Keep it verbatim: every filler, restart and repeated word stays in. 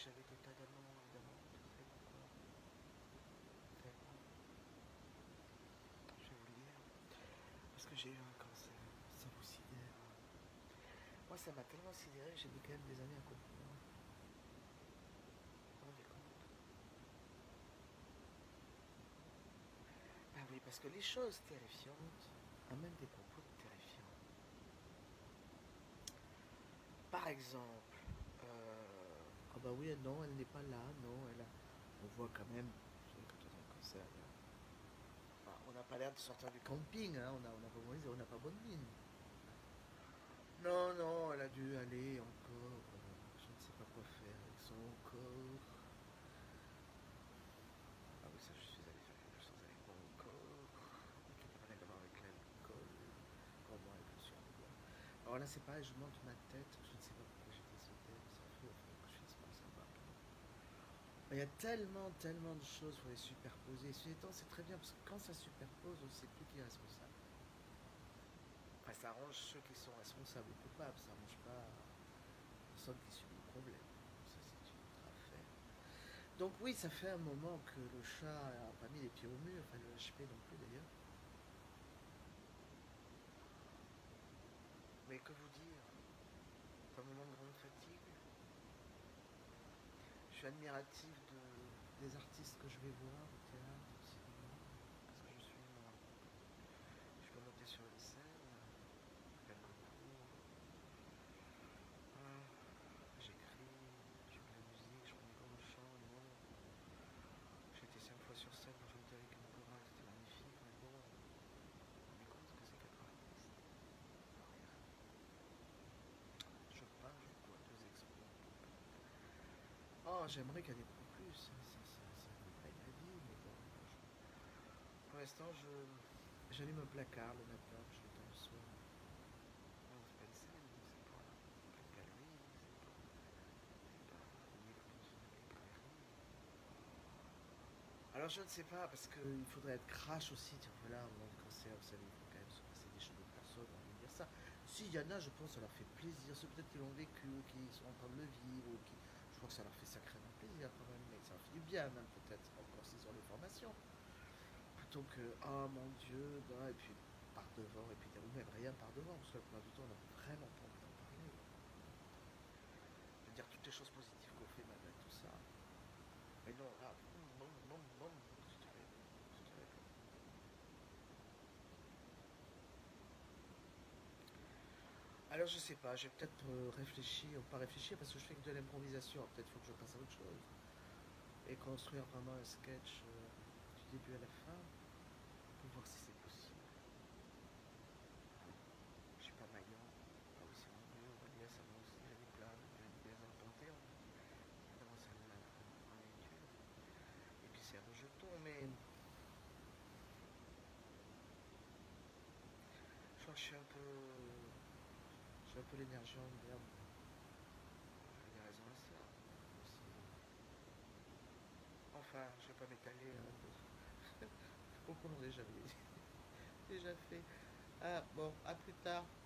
j'avais des tas d'amants et d'amantes. Vous savez pourquoi? Tellement. Je vais vous le dire. Parce que j'ai eu un cancer. Ça vous sidère. Moi, ça m'a tellement sidéré que j'ai mis quand même des années à comprendre. Vous vous rendez compte? Ah oui, parce que les choses terrifiantes amènent des propos terrifiants. Par exemple, euh, ah bah oui, non, elle n'est pas là, non, elle a... On voit quand même, vous savez, quand on a un cancer, il y a- enfin, on n'a pas l'air de sortir du camping, hein, on n'a on a pas, on n'a pas bonne mine. Non, non, elle a dû aller encore, euh, je ne sais pas quoi faire avec son corps. Ah oui, ça, je suis allé faire quelque chose avec mon corps, qui n'a rien à voir avec l'alcool, pour moi, elle suis en bois. Alors là, c'est pareil, je monte ma tête, je ne sais pas pourquoi j'étais sauté, ça fait, il faut que je finisse par le savoir. Il y a tellement, tellement de choses pour les superposer. Et ceci étant, c'est très bien, parce que quand ça superpose, on ne sait plus qui est responsable. Enfin, ça arrange ceux qui sont responsables ou coupables, ça arrange pas la personne qui subit le problème. Ça, c'est une autre affaire. Donc oui, ça fait un moment que le chat n'a pas mis les pieds au mur, enfin le H P non plus d'ailleurs. Mais que vous dire? C'est un moment de grande fatigue. Je suis admiratif de, des artistes que je vais voir au théâtre, au cinéma, parce que je suis moi. Je peux monter sur une scène, faire quelques cours, euh, j'écris, je joue de la musique, je prends des cours de chant, et bon. J'ai été cinq fois sur scène quand j'étais avec un choral, c'était magnifique, mais bon, vous vous rendez compte ce que c'est qu'être artiste? Rien. Je peins, je dois deux expos. Oh, j'aimerais qu'il y en ait beaucoup plus, ça, ça, ça, ça accompagne la vie, mais bon, je- pour l'instant, je j'allume un placard le matin, je l'éteins le soir. Non, c'est pas une scène, c'est pas une galerie, c'est pas, c'est pas une expo dans une librairie. Alors je ne sais pas, parce qu'il faudrait être crash aussi, tiens voilà, au moment du cancer, vous savez, il faut quand même se passer des choses de personnes, on va me dire ça. S'il y en a, je pense, ça leur fait plaisir, ceux peut-être qui l'ont vécu, ou qui sont en train de le vivre, ou qui... Je crois que ça leur fait sacrément plaisir quand même, mais ça leur fait du bien même peut-être, encore s'ils ont les formations. Plutôt que, oh mon Dieu, bah, et puis par devant, et puis ou même rien par devant, parce que la plupart du temps, on n'a vraiment pas envie d'en parler. Je veux dire, toutes les choses positives qu'on fait malgré tout ça. Mais non, là, bon, bon, bon, c'est terrible, c'est terrible. Alors je sais pas, j'ai peut-être euh, réfléchi, ou pas réfléchir, parce que je fais que de l'improvisation, peut-être faut que je passe à autre chose. Et construire vraiment un sketch euh, du début à la fin, pour voir si c'est possible. Je suis pas maillant, pas aussi mon Dieu, on va dire, ça va aussi, j'ai des plans, j'ai des pièces à tenter, évidemment c'est un, un, un étude. Et puis c'est un rejeton, mais je crois que je suis un peu, je suis un peu l'énergie en herbe. Il y a raison à ça aussi. Enfin, je vais pas m'étaler, hein, beaucoup l'ont déjà, déjà fait. Ah bon, à plus tard.